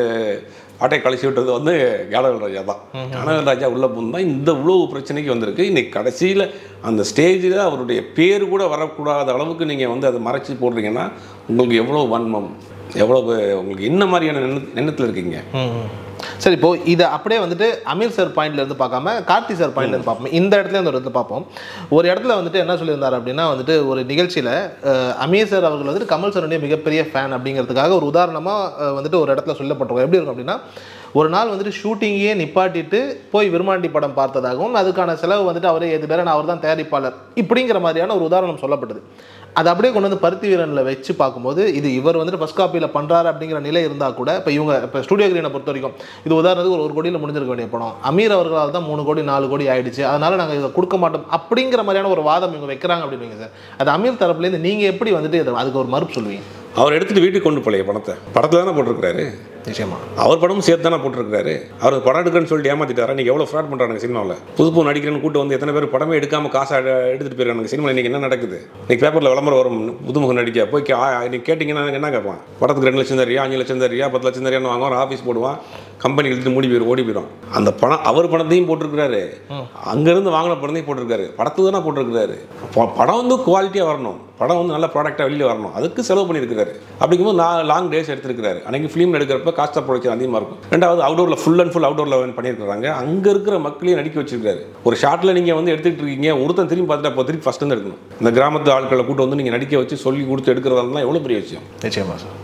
ஆட்டை கழிச்சு விட்டது வந்து ஞானவேல் ராஜா தான். ஞானவேல் ராஜா உள்ள பூந்து தான் இந்த இவ்வளவு பிரச்சனைக்கு வந்திருக்கு. இன்னைக்கு கடைசியில் அந்த ஸ்டேஜில் அவருடைய பேர் கூட வரக்கூடாத அளவுக்கு நீங்கள் வந்து அதை மறைச்சி போடுறீங்கன்னா உங்களுக்கு எவ்வளோ வன்மம், எவ்வளோ உங்களுக்கு என்ன மாதிரியான எண்ண எண்ணத்தில் இருக்கீங்க? சரி, இப்போ இதை அப்படியே வந்துட்டு அமீர் சார் பாயிண்ட்லேருந்து பார்க்காம கார்த்தி சார் பாயிண்ட்லேருந்து பார்ப்போம். இந்த இடத்துல இருந்து ஒரு இடத்துல பார்ப்போம். ஒரு இடத்துல வந்துட்டு என்ன சொல்லியிருந்தார் அப்படின்னா வந்துட்டு ஒரு நிகழ்ச்சியில் அமீர் சார் அவர்கள் வந்துட்டு கமல் சாருடைய மிகப்பெரிய ஃபேன் அப்படிங்கிறதுக்காக ஒரு உதாரணமாக வந்துட்டு ஒரு இடத்துல சொல்லப்பட்டிருக்கோம். எப்படி இருக்கும் அப்படின்னா, ஒரு நாள் வந்துட்டு ஷூட்டிங்கே நிப்பாட்டிட்டு போய் விருமாண்டி படம் பார்த்ததாகவும் அதுக்கான செலவு வந்துட்டு அவரே எது பேர் அவர் தான் தயாரிப்பாளர் இப்படிங்கிற மாதிரியான ஒரு உதாரணம் சொல்லப்பட்டது. அது அப்படியே கொண்டு வந்து பருத்திவீரனில் வச்சு பார்க்கும்போது இது இவர் வந்துட்டு ஃபஸ்ட் காப்பியில் பண்ணுறாரு அப்படிங்கிற நிலை இருந்தால் கூட இப்போ இவங்க இப்போ ஸ்டுடியோ கிரீனை பொறுத்த வரைக்கும் இது உதாரணத்துக்கு ஒரு ஒரு கோடியில் முடிஞ்சிருக்க வேண்டிய படம் அமீர் அவர்களால் தான் மூணு கோடி நாலு கோடி ஆயிடுச்சு, அதனால் நாங்கள் இதை கொடுக்க மாட்டோம் அப்படிங்கிற மாதிரியான ஒரு வாதம் இவங்க வைக்கிறாங்க அப்படின்னு சார். அது அமீர் தரப்புலேருந்து நீங்கள் எப்படி வந்துட்டு அதுக்கு ஒரு மறுப்பு சொல்லுவீங்க? அவர் எடுத்துகிட்டு வீட்டுக்கு கொண்டு போலையே படத்தை, படத்தில் தானே போட்டிருக்கிறாரு. நிச்சயமா அவர் படமும் சேர்த்து தானே போட்டிருக்காரு. அவர் படம் எடுக்கிறேன்னு சொல்லிட்டு ஏமாத்திட்டாரா? நீங்கள் எவ்வளோ ஃப்ராட் பண்ணுறாங்க சினிமாவில். புது பூ நடிக்கிறேன்னு கூட்டு வந்து எத்தனை பேர் படமே எடுக்காமல் காசை எடுத்துகிட்டு போயிருக்காங்க சினிமாவில். இன்றைக்கி என்ன நடக்குது? இன்றைக்கி பேப்பரில் விளம்பரம் வரும் புதுமுகம் நடிக்க போய் நீங்கள் கேட்டிங்கன்னா என்ன கேட்பான்? படத்துக்கு ரெண்டு லட்சம் தரியா, அஞ்சு லட்சம் தரியா, பத்து லட்சம் தரியான்னு வாங்குவான், ஆஃபீஸ் போடுவான், கம்பெனி எடுத்துட்டு மூடி போயிடும், ஓடி போயிடும். அந்த படம் அவர் படத்தையும் போட்டிருக்கிறாரு, அங்கேருந்து வாங்கின படத்தையும் போட்டிருக்காரு, படத்துக்கு தானே போட்டிருக்கிறாரு. படம் வந்து குவாலிட்டியாக வரணும், படம் வந்து நல்ல ப்ராடக்டாக வெளியில் வரணும், அதுக்கு செலவு பண்ணியிருக்காரு. அப்படிங்கும்போது நான் லாங் டேஸ் எடுத்துருக்காரு. அன்றைக்கி ஃபிலிம் எடுக்கிறப்ப காஸ்ட் ஆஃப் ப்ரொடக்ஷன் அதிகமாக இருக்கும். ரெண்டாவது அவுடோரில் ஃபுல் அண்ட் ஃபுல் அவுடோரில் பண்ணியிருக்காங்க. அங்கே இருக்கிற மக்களையும் நடிக்க வச்சிருக்காரு. ஒரு ஷாட்டில் நீங்கள் வந்து எடுத்துகிட்டு இருக்கீங்க, ஒருத்தன் திரும்பி பார்த்துட்டு அப்போ திரும்பி ஃபஸ்ட்டு எடுக்கணும். இந்த கிராமத்து ஆட்களை கூட்டு வந்து நீங்கள் நடிக்க வச்சு சொல்லி கொடுத்து எடுக்கிறதெல்லாம் எவ்வளோ பெரிய விஷயம். நிச்சயமா சார்.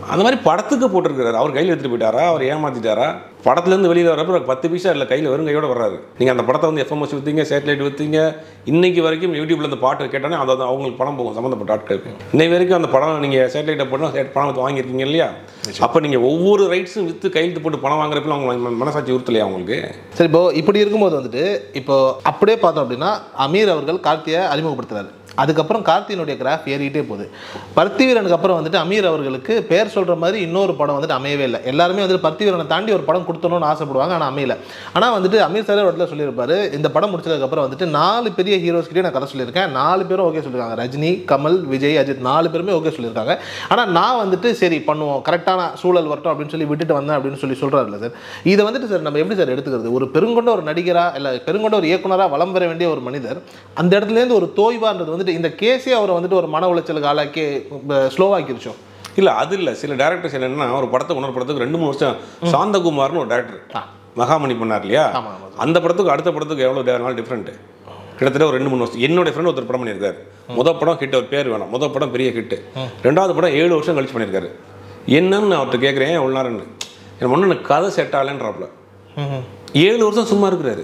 அந்த மாதிரி படத்துக்கு போட்டிருக்கிறாரு. அவர் கையில் எடுத்துகிட்டு போயிட்டாரா, அவர் ஏமாற்றிட்டாரா? படத்துலேருந்து வெளியில் வரப்போ பத்து பைசா இல்லை, கையில் வெறும் கையோடு வர்றாரு. நீங்கள் அந்த படத்தை வந்து எஃப்எம்எஸ் விற்றீங்க, சேட்டலைட் விற்றீங்க, இன்னைக்கு வரைக்கும் யூடியூப்ல அந்த பாட்டு கேட்டானே அதாவது அவங்களுக்கு பணம் போகும் சம்மந்தப்பட்ட ஆட்களுக்கு. இன்னைக்கு வரைக்கும் அந்த படம் நீங்கள் சேட்டலைட்டை போட்டால் பணம் வாங்கியிருக்கீங்க இல்லையா? அப்போ நீங்கள் ஒவ்வொரு ரைட்ஸும் விற்று கையெழுத்து போட்டு பணம் வாங்குறப்ப அவங்க மனசாட்சி உறுத்தலையா அவங்களுக்கு? சரி, இப்போ இப்படி இருக்கும்போது வந்துட்டு இப்போ அப்படியே பார்த்தோம் அப்படின்னா அமீர் அவர்கள் கார்த்தியை அறிமுகப்படுத்துறாரு. அதுக்கப்புறம் கார்த்தியினுடைய கிராஃப் ஏறிக்கிட்டே போகுது. பருத்திவீரனுக்கு அப்புறம் வந்துட்டு அமீர் அவர்களுக்கு பேர் சொல்கிற மாதிரி இன்னொரு படம் வந்துட்டு அமையவே இல்லை. எல்லாருமே வந்துட்டு பருத்திவீரனை தாண்டி ஒரு படம் கொடுத்தணும்னு ஆசைப்படுவாங்க, ஆனால் அமையல. ஆனால் வந்துட்டு அமீர் சார் ஒரு இடத்துல சொல்லியிருப்பாரு, இந்த படம் முடிச்சதுக்கப்புறம் வந்துட்டு நாலு பெரிய ஹீரோஸ்கிட்டே நான் கதை சொல்லியிருக்கேன், நாலு பேரும் ஓகே சொல்லியிருக்காங்க. ரஜினி, கமல், விஜய், அஜித் நாலு பேருமே ஓகே சொல்லியிருக்காங்க. ஆனால் நான் வந்துட்டு சரி பண்ணுவோம், கரெக்டான சூழல் வரட்டும் அப்படின்னு சொல்லி விட்டுட்டு வந்தேன் அப்படின்னு சொல்லி சொல்கிறாருல்ல சார். இதை வந்துட்டு சார் நம்ம எப்படி சார் எடுத்துக்கிறது? ஒரு பெருங்கொண்ட ஒரு நடிகராக இல்லை பெருங்கொண்ட ஒரு இயக்குனராக வலம் பெற வேண்டிய ஒரு மனிதர் அந்த இடத்துலேருந்து ஒரு தோய்வான்றது வந்து இந்த கேஸே அவரை வந்துட்டு ஒரு மன உளைச்சலுக்கு ஆளாக்கி ஸ்லோவாக்கிருச்சோம். இல்லை அது இல்லை, சில டேரக்டர்ஸ் என்னென்னா ஒரு படத்தை உணர் படத்துக்கு ரெண்டு மூணு வருஷம் சாந்தகுமார்னு ஒரு டேரக்டர் மகாமணி பண்ணார் இல்லையா, அந்த படத்துக்கு அடுத்த படத்துக்கு எவ்வளோ நாள் டிஃப்ரெண்ட்டு, கிட்டத்தட்ட ஒரு ரெண்டு மூணு வருஷம். என்னோட ஃப்ரெண்ட் ஒருத்தர் படம் பண்ணியிருக்காரு. முதல் படம் ஹிட், ஒரு பேர் வேணும், முதல் படம் பெரிய ஹிட்டு, ரெண்டாவது படம் ஏழு வருஷம் கழிச்சு பண்ணியிருக்காரு. என்னன்னு நான் அவர்கிட்ட கேட்குறேன் எவ்வளோ நேரம்னு, எனக்கு ஒன்று எனக்கு கதை செட் ஆகலைன்றாப்புல. ஏழு வருஷம் சும்மா இருக்கிறாரு,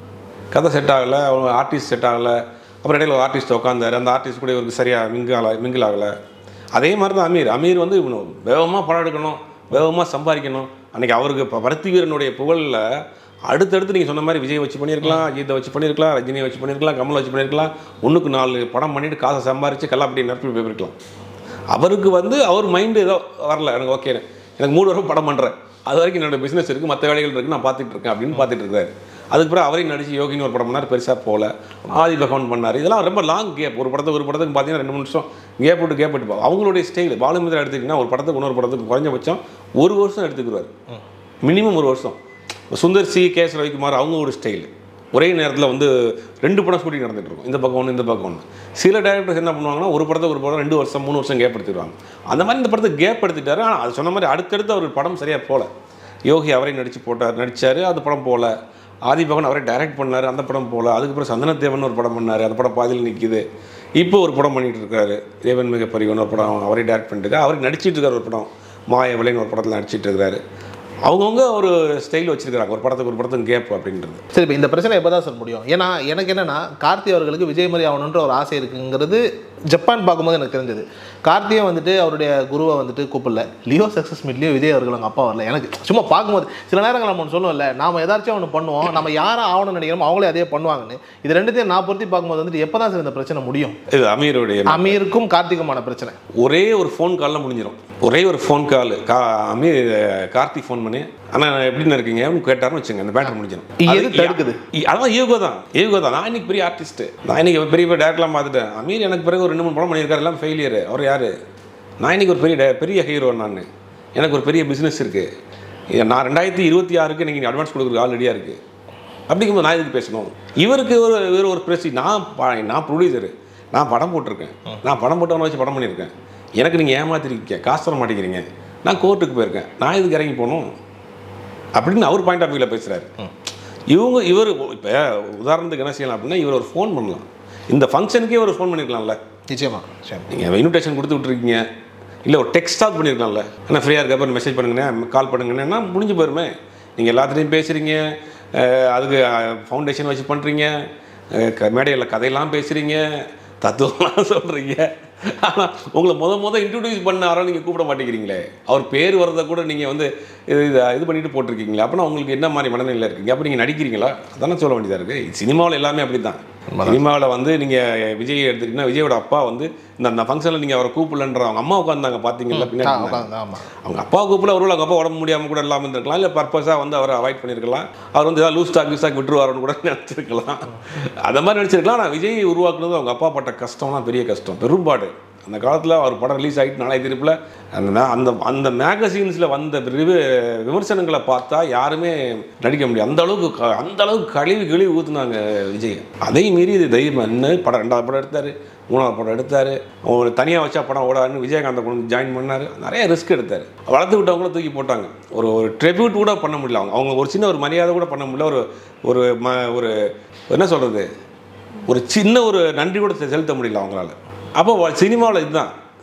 கதை செட் ஆகலை, அவங்க ஆர்டிஸ்ட் செட் ஆகலை. அப்புறம் இடையில ஒரு ஆர்டிஸ்ட் உட்காந்தார், அந்த ஆர்டிஸ்ட் கூட இவருக்கு சரியாக மிங்கில் மிங்கில் ஆகலை. அதே மாதிரி தான் அமீர். அமீர் வந்து இவனும் வேகமாக படம் எடுக்கணும், வேகமாக சம்பாதிக்கணும். அன்றைக்கி அவருக்கு இப்போ பருத்திவீரனுடைய புகழில் அடுத்தடுத்து நீங்கள் சொன்ன மாதிரி விஜய் வச்சு பண்ணியிருக்கலாம், அஜித்தை வச்சு பண்ணியிருக்கலாம், ரஜினியை வச்சு பண்ணியிருக்கலாம், கமல் வச்சு பண்ணியிருக்கலாம், ஒன்றுக்கு நாலு படம் பண்ணிவிட்டு காசை சம்பாரித்து கல்லாப்பட்டி நிரப்பி போயிருக்கலாம். அவருக்கு வந்து அவர் மைண்டு ஏதோ வரல, எனக்கு ஓகே எனக்கு மூணு வரும் படம் பண்ணுறேன், அது வரைக்கும் என்னோடய பிஸ்னஸ் இருக்குது, மற்ற வேலைகள் இருக்குது, நான் பார்த்துட்டு இருக்கேன் அப்படின்னு பார்த்துட்டு இருக்காரு. அதுக்கு பிறகு அவரையும் நடிச்சு யோகின்னு ஒரு படம் பண்ணார், பெருசாக போகல. ஆதி பகவான் பண்ணார். இதெல்லாம் ரொம்ப லாங் கேப். ஒரு படத்துக்கு ஒரு படத்துக்கு பார்த்தீங்கன்னா ரெண்டு மூணு வருஷம் கேப் விட்டு கேப் விட்டு போகும். அவங்களுடைய ஸ்டைல் பாலுமித்ரா எடுத்துக்கிட்டிங்கன்னா ஒரு படத்துக்கு இன்னொரு படத்துக்கு குறைஞ்சபட்சம் ஒரு வருஷம் எடுத்துக்கிறார், மினிமம் ஒரு வருஷம். Sundar C, K S Ravikumar அவங்க ஒரு ஸ்டைல். ஒரே நேரத்தில் வந்து ரெண்டு படம் ஷூட்டிங் நடந்துகிட்டு இருக்கும், இந்த பக்கம் ஒன்று இந்த பக்கம் ஒன்று. சில டேரக்டர்ஸ் என்ன பண்ணுவாங்கன்னா ஒரு படத்துக்கு ஒரு படம் ரெண்டு வருஷம் மூணு வருஷம் கேப் எடுத்துடுவாங்க. அந்த மாதிரி இந்த படத்துக்கு கேப் எடுத்துட்டாரு. ஆனால் அது சொன்ன மாதிரி அடுத்தடுத்து அவர் படம் சரியாக போகல. யோகி அவரை நடித்து போட்டார், நடித்தார், அது படம் போகல. ஆதி பகவான் அவரே டைரக்ட் பண்ணார், அந்த படம் போகல. அதுக்கப்புறம் சந்தனத்தேவன் ஒரு படம் பண்ணார், அந்த படம் பாதியில் நிற்கிது. இப்போ ஒரு படம் பண்ணிகிட்டு இருக்காரு, தேவன் மிக பரிவன் ஒரு படம் அவரே டைரக்ட் பண்ணிட்டு அவரே நடிச்சிட்டு இருக்கார். ஒரு படம் மாயவளைன்னு ஒரு படத்தில் நடிச்சிட்டு இருக்கிறாரு. அவங்கவுங்க ஒரு ஸ்டைல் வச்சிருக்காங்க, ஒரு படத்துக்கு ஒரு படத்துக்கு கேப் அப்படின்றது. சரி, இப்போ இந்த பிரச்சனை எப்போ தான் சார் முடியும்? ஏன்னா எனக்கு என்னென்னா கார்த்தி அவர்களுக்கு விஜய் மாதிரி ஆகணுன்ற ஒரு ஆசை இருக்குங்கிறது ஜப்பான் பார்க்கும்போது எனக்கு தெரிஞ்சது. கார்த்தியும் வந்துட்டு அவருடைய குருவை வந்துட்டு கூப்பிடல, லியோ சக்ஸஸ் மீட்லேயும் விஜய் அவர்கள் அவங்க அப்பா வரல. எனக்கு சும்மா பார்க்கும்போது சில நேரங்கள் நம்ம ஒன்று சொல்லுவோம்ல, நாம் ஏதாச்சும் ஒன்று பண்ணுவோம், நம்ம யாரும் ஆகணும்னு நினைக்கிறோம் அவங்களே அதே பண்ணுவாங்கன்னு. இது ரெண்டுத்தையும் நான் பொருத்தி பார்க்கும்போது வந்துட்டு எப்போ தான் சார் இந்த பிரச்சனை முடியும்? இது அமீருடைய அமீருக்கும் கார்த்திக்குமான பிரச்சனை ஒரே ஒரு ஃபோன் காலில் முடிஞ்சிடும். ஒரே ஒரு ஃபோன் கால் கா அமீர் கார்த்தி ஃபோன் பண்ணி ஆனால் எப்படின்னு இருக்கீங்க கேட்டாருன்னு வச்சுங்க, அந்த பேட்டர் முடிஞ்சிடும். எது தடுக்குது? அதான் ஈகோ தான், ஈகோ தான். நான் இன்னைக்கு பெரிய ஆர்டிஸ்ட், நான் இன்னைக்கு பெரிய பெரிய டேரக்டர்லாம் பார்த்துட்டேன். அமீர் எனக்கு பிறகு ஒரு ரெண்டு மூணு படம் பண்ணியிருக்காரு, எல்லாம் ஃபெயிலியர். அவர் யார்? நான் இன்னைக்கு ஒரு பெரிய பெரிய ஹீரோ, நான் எனக்கு ஒரு பெரிய பிஸ்னஸ் இருக்குது, நான் ரெண்டாயிரத்தி இருபத்தி ஆறுக்கு நீங்கள் அட்வான்ஸ் கொடுக்குறது ஆல்ரெடியாக இருக்குது. அப்படிங்கும்போது நான் எதுக்கு பேசணும்? இவருக்கு ஒரு வேறு ஒரு பிரச்சனை. நான் நான் ப்ரொடியூசரு, நான் படம் போட்டிருக்கேன், நான் படம் போட்டவனை வச்சு படம் பண்ணியிருக்கேன். எனக்கு நீங்கள் ஏமாத்திருக்கீங்க, காசு தர மாட்டேங்கிறீங்க, நான் கோர்ட்டுக்கு போயிருக்கேன், நான் இதுக்கு இறங்கி போகணும் அப்படின்னு அவர் பாயிண்ட் ஆஃப் வியூவில் பேசுகிறாரு. இவங்க இவர் இப்போ உதாரணத்துக்கு என்ன செய்யலாம் அப்படின்னா, இவர் ஒரு ஃபோன் பண்ணலாம், இந்த ஃபங்க்ஷனுக்கே ஒரு ஃபோன் பண்ணியிருக்கலாம்ல. நிச்சயமாக நீங்கள் இன்விடேஷன் கொடுத்து விட்ருக்கீங்க, இல்லை ஒரு டெக்ஸ்டாக பண்ணியிருக்கலாம்ல, ஆனால் ஃப்ரீயாக இருக்கப்போ மெசேஜ் பண்ணுங்கண்ணே, கால் பண்ணுங்கண்ணா முடிஞ்சு போயிருமே. நீங்கள் எல்லாத்துலேயும் பேசுகிறீங்க, அதுக்கு ஃபவுண்டேஷன் வச்சு பண்ணுறீங்க, மேடையில் கதையெல்லாம் பேசுகிறீங்க, தத்துவம்லாம் சொல்கிறீங்க. ஆனால் உங்களை முத முத இன்ட்ரடியூஸ் பண்ண யாரும் நீங்கள் கூப்பிட மாட்டேங்கிறீங்களே, அவர் பேர் வரதை கூட நீங்கள் வந்து இது இது பண்ணிட்டு போட்டிருக்கீங்களே, அப்படின்னா உங்களுக்கு என்ன மாதிரி மனநிலையில் இருக்கீங்க? அப்போ நீங்கள் நடிக்கிறீங்களா? அதானே சொல்ல வேண்டியதாக இருக்குது. சினிமாவில் எல்லாமே அப்படி தான். சினிமாவில் வந்து நீங்கள் விஜய் எடுத்துக்கிட்டிங்கன்னா, விஜயோட அப்பா வந்து இந்த அந்த ஃபங்க்ஷனில் நீங்கள் அவரை கூப்பிடலன்ற அவங்க அம்மா உட்காந்தாங்க பார்த்தீங்களா பின்னாடி. அவங்க அப்பா கூப்பிட ஒரு அவங்க அப்பா உடம்பு முடியாமல் கூட இல்லாமல் இருந்திருக்கலாம், இல்லை பர்பஸாக வந்து அவரை அவாய்ட் பண்ணியிருக்கலாம், அவர் வந்து ஏதாவது லூஸ் ஸ்டாக் லூஸ் ஸ்டாக் விட்டுருவாருன்னு கூட நினச்சிருக்கலாம், அந்த மாதிரி நினச்சிருக்கலாம். ஆனால் விஜய் உருவாக்குனது அவங்க அப்பா பட்ட கஷ்டம்லாம் பெரிய கஷ்டம், பெரும்பாடு. அந்த காலத்தில் அவர் படம் ரிலீஸ் ஆகிட்டு நாளைய திருப்பில் அந்த அந்த அந்த மேகசீன்ஸில் வந்த விமர்சனங்களை பார்த்தா யாருமே நடிக்க முடியாது. அந்த அளவுக்கு அந்த அளவுக்கு கழிவு கழிவு ஊற்றுனாங்க விஜய். அதையும் மீறி இது தைரியம் என்ன படம், ரெண்டாவது படம் எடுத்தார், மூணாவது படம் எடுத்தார், அவங்க தனியாக வச்சா படம் ஓடாதுன்னு விஜயகாந்தை கொண்டு ஜாயின் பண்ணார், நிறைய ரிஸ்க் எடுத்தார். வளர்த்து விட்டவங்கள தூக்கி போட்டாங்க. ஒரு ஒரு ட்ரிபியூட் கூட பண்ண முடியல, அவங்க அவங்க ஒரு சின்ன ஒரு மரியாதை கூட பண்ண முடியல, ஒரு ஒரு ம ஒரு என்ன சொல்கிறது, ஒரு சின்ன ஒரு நன்றி கூட செலுத்த முடியல அவங்களால. அப்போ சினிமாவில் இதுதான்,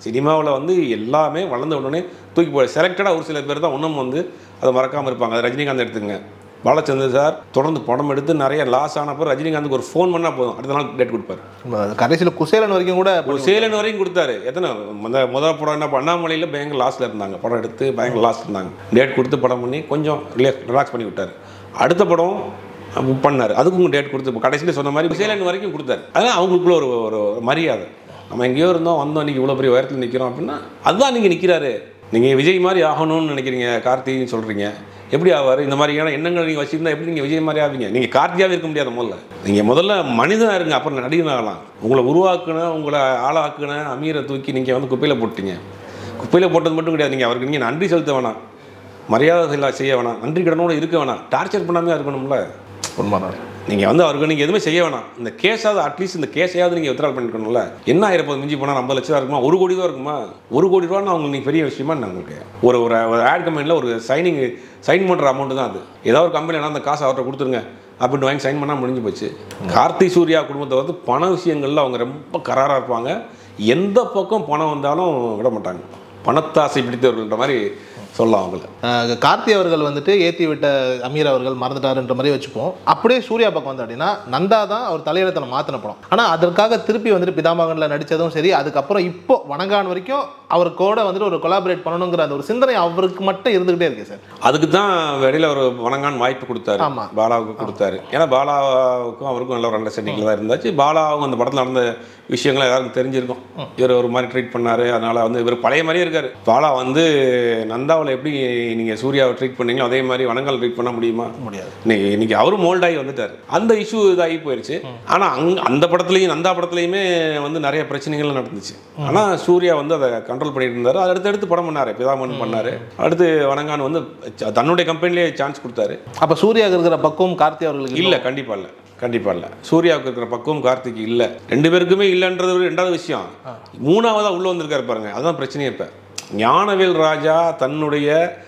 சினிமாவில் வந்து எல்லாமே வளர்ந்த உடனே தூக்கி போய் செலக்டடாக ஒரு சில பேர் தான் இன்னும் வந்து அதை மறக்காமல் இருப்பாங்க. அது ரஜினிகாந்த் எடுத்துங்க. பாலச்சந்தர் சார் தொடர்ந்து படம் எடுத்து நிறைய லாஸ் ஆனப்போ ரஜினிகாந்துக்கு ஒரு ஃபோன் பண்ணால் போதும், அடுத்த நாள் டேட் கொடுப்பாரு. கடைசியில் குசேலன் வரைக்கும் கூட குசேலன் வரைக்கும் கொடுத்தாரு. எத்தனை அந்த முதல் படம் என்ன அண்ணாமலையில் பயங்கர லாஸில் இருந்தாங்க, படம் எடுத்து பயங்கர லாஸ் இருந்தாங்க, டேட் கொடுத்து படம் பண்ணி கொஞ்சம் ரிலாக்ஸ் ரிலாக்ஸ் பண்ணி விட்டார். அடுத்த படம் புக் பண்ணார், அதுக்கும் டேட் கொடுத்து கடைசியில் சொன்ன மாதிரி குசேலன் வரைக்கும் கொடுத்தாரு. அதனால் அவங்களுக்குள்ள ஒரு ஒரு மரியாதை. நம்ம எங்கேயோ இருந்தோம் வந்தோம், இன்றைக்கி இவ்வளோ பெரிய உயரத்தில் நிற்கிறோம் அப்படின்னா அதுதான் நீங்கள் நிற்கிறாரு. நீங்கள் விஜய் மாதிரி ஆகணும்னு நினைக்கிறீங்க, கார்த்தின்னு சொல்கிறீங்க, எப்படி ஆவார்? இந்த மாதிரியான எண்ணங்கள் நீங்கள் வச்சுருந்தா எப்படி நீங்கள் விஜய் மாதிரி ஆவீங்க? நீங்கள் கார்த்தியாகவே இருக்க முடியாது. முதல்ல நீங்கள் முதல்ல மனிதனாக இருங்க, அப்புறம் நடிகன் ஆகலாம். உங்களை உருவாக்குன உங்களை ஆளாக்குன அமீரை தூக்கி நீங்கள் வந்து குப்பையில் போட்டீங்க. குப்பையில் போட்டது மட்டும் கிடையாது, நீங்கள் அவருக்கு நீங்கள் நன்றி செலுத்த வேணாம், மரியாதை செய்ய வேணாம், நன்றி கடனோடு இருக்க வேணாம், டார்ச்சர் பண்ணாமே இருக்கணும்ல. உண்மைதான். நீங்கள் வந்து அவருக்கு நீங்கள் எதுவுமே செய்ய வேணாம். இந்த கேஸாவது அட்லீஸ்ட் இந்த கேஸையாவது நீங்கள் வித்ட்ரால் பண்ணிக்கணும்ல. என்ன ஆயிரப்போது மிஞ்சி போனால் ஐம்பது லட்சம் இருக்குமா, ஒரு கோடி தான் இருக்குமா? ஒரு கோடி ரூபான்னு அவங்களுக்கு நீங்கள் பெரிய விஷயமா என்ன? உங்களுக்கு ஒரு ஒரு ஆட் கம்பெனியில் ஒரு சைனிங் சைன் பண்ணுற அமௌண்ட்டு தான் அது. ஏதாவது ஒரு கம்பெனி அந்த காசை அவர்கிட்ட கொடுத்துருங்க அப்படின்னு வாங்கி சைன் பண்ணால் முடிஞ்சு போச்சு. கார்த்தி சூர்யா குடும்பத்தை வந்து பண விஷயங்களில் அவங்க ரொம்ப கராராக இருப்பாங்க. எந்த பக்கம் பணம் வந்தாலும் விட மாட்டாங்க. பணத்தாசை பிடித்தவர்கள்ன்ற மாதிரி சொல்லலாம் அவங்கள. கார்த்தி அவர்கள் வந்துட்டு ஏற்றி விட்ட அமீர் அவர்கள் மறந்துட்டாருன்ற மாதிரி வச்சுப்போம். அப்படியே சூர்யா பக்கம் வந்து அப்படின்னா நந்தா தான் அவர் தலையிடத்தை மாற்றின படம். ஆனால் அதற்காக திருப்பி வந்துட்டு பிதாமகனில் நடித்ததும் சரி, அதுக்கப்புறம் இப்போ வணங்கான் வரைக்கும் அவர் கூட வந்துட்டு ஒரு கொலாபரேட் பண்ணணுங்கிற அந்த ஒரு சிந்தனை அவருக்கு மட்டும் இருந்துகிட்டே இருக்கு சார். அதுக்கு தான் வெளியில் ஒரு வணங்கான் வாய்ப்பு கொடுத்தாரு. ஆமாம், பாலாவுக்கு கொடுத்தாரு. ஏன்னா பாலாவுக்கும் அவருக்கும் நல்ல ஒரு அண்டர்ஸ்டாண்டிங்கில் தான் இருந்தாச்சு. பாலாவும் அந்த படத்தில் நடந்த விஷயங்கள் எல்லாருக்கும் தெரிஞ்சிருக்கும். இவர் ஒரு மாதிரி ட்ரீட் பண்ணார், அதனால் வந்து இவர் பழைய மாதிரியே இருக்கார். பாலா வந்து நந்தாவில் எப்படி நீங்கள் சூர்யாவை ட்ரீட் பண்ணீங்களோ அதே மாதிரி வணங்கால் ட்ரீட் பண்ண முடியுமா? முடியாது. இன்னைக்கு இன்னைக்கு அவரும் மோல்டாகி வந்துட்டார். அந்த இஷ்யூ இதாகி போயிடுச்சு. ஆனால் அங் அந்த படத்துலையும் நந்தா படத்துலையுமே வந்து நிறைய பிரச்சனைகள் நடந்துச்சு. ஆனால் சூர்யா வந்து அதை கண்ட்ரோல் பண்ணிட்டு இருந்தார். அதை அடுத்து எடுத்து படம் பண்ணார், பிதாமகன் பண்ணார். அடுத்து வணங்கான் வந்து தன்னுடைய கம்பெனிலேயே சான்ஸ் கொடுத்தாரு. அப்போ சூர்யாவுக்கு இருக்கிற பக்குவம் கார்த்தி அவர்களுக்கு இல்லை? கண்டிப்பாக இல்லை, கண்டிப்பாக இல்லை. சூர்யாவுக்கு இருக்கிற பக்குவம் கார்த்திக்கு இல்லை. ரெண்டு பேருக்குமே இல்லைன்றது ஒரு ரெண்டாவது விஷயம். மூணாவதாக உள்ளே வந்திருக்காரு பாருங்க, அதுதான் பிரச்சனையே. இப்போ ஞானவேல் ராஜா தன்னுடைய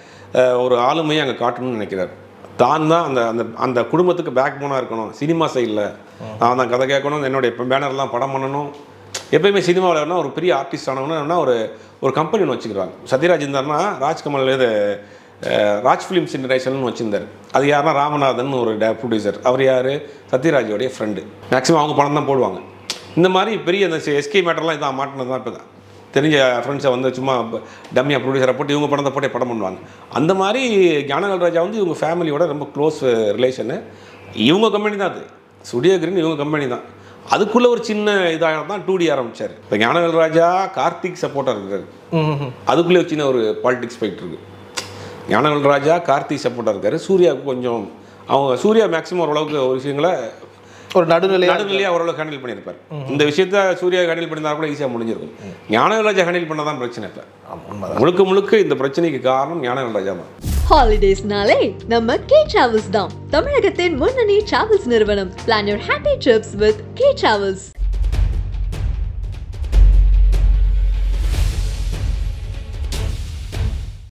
ஒரு ஆளுமையை அங்கே காட்டணும்னு நினைக்கிறார். தான் தான் அந்த அந்த அந்த குடும்பத்துக்கு பேக் போனாக இருக்கணும். சினிமா சைடில் நான் தான் கதை கேட்கணும், என்னுடைய இப்போ பேனர்லாம் படம் பண்ணணும். எப்பயுமே சினிமாவில் வேணால் ஒரு பெரிய ஆர்டிஸ்ட் ஆனவங்கன்னா ஒரு ஒரு கம்பெனி ஒன்று வச்சுக்கிறாங்க. சத்யராஜ் இருந்தார்னா ராஜ்கமல் இது ராஜ் ஃபிலிம் ஜெனரேஷன் வச்சுருந்தார். அது யாருன்னா ராமநாதன் ஒரு டே ப்ரொடியூசர். அவர் யார்? சத்யராஜோடைய ஃப்ரெண்டு. மேக்ஸிமம் அவங்க படம் தான் போடுவாங்க. இந்த மாதிரி பெரிய அந்த எஸ்கே மேட்டர்லாம் இதான் மாட்டினது தான். இப்போ தான் தெரிஞ்ச ஃப்ரெண்ட்ஸை வந்து சும்மா டம்மியாக ப்ரொடியூசரை போட்டு இவங்க படத்தை போட்டே படம் பண்ணுவாங்க. அந்த மாதிரி ஞானவேல் ராஜா வந்து இவங்க ஃபேமிலியோட ரொம்ப க்ளோஸ் ரிலேஷனு. இவங்க கம்பெனி தான் அது, சூர்யாகிரின் இவங்க கம்பெனி தான். அதுக்குள்ளே ஒரு சின்ன இதாக தான் டூ டி ஆரம்பித்தார். இப்போ ஞானவேல் ராஜா கார்த்திக் சப்போர்ட்டாக இருக்கிறாரு. அதுக்குள்ளே ஒரு சின்ன ஒரு பாலிடிக்ஸ் போயிட்டு இருக்கு. ஞானவேல் ராஜா கார்த்திக் சப்போர்ட்டாக இருக்காரு. சூர்யாவுக்கு கொஞ்சம் அவங்க சூர்யா மேக்ஸிமம் ஓரளவுக்கு ஒரு விஷயங்களை ஒரு நடுநிலை நடுநிலையாக ஓரளவுக்கு ஹேண்டில் பண்ணியிருப்பார். இந்த விஷயத்த சூர்யா ஹேண்டில் பண்ணியிருந்தா கூட ஈஸியாக முடிஞ்சிருக்கும். ஞானவேல் ராஜா ஹேண்டில் பண்ண தான் பிரச்சனை. இப்போ முழுக்க முழுக்க இந்த பிரச்சனைக்கு காரணம் ஞானவேல் ராஜா தான். ஹாலிடேஸ்னாலே நம்ம கே டிராவல்ஸ் தான். தமிழகத்தின் முன்னணி டிராவல்ஸ் நிறுவனம். Plan your happy trips with K travels.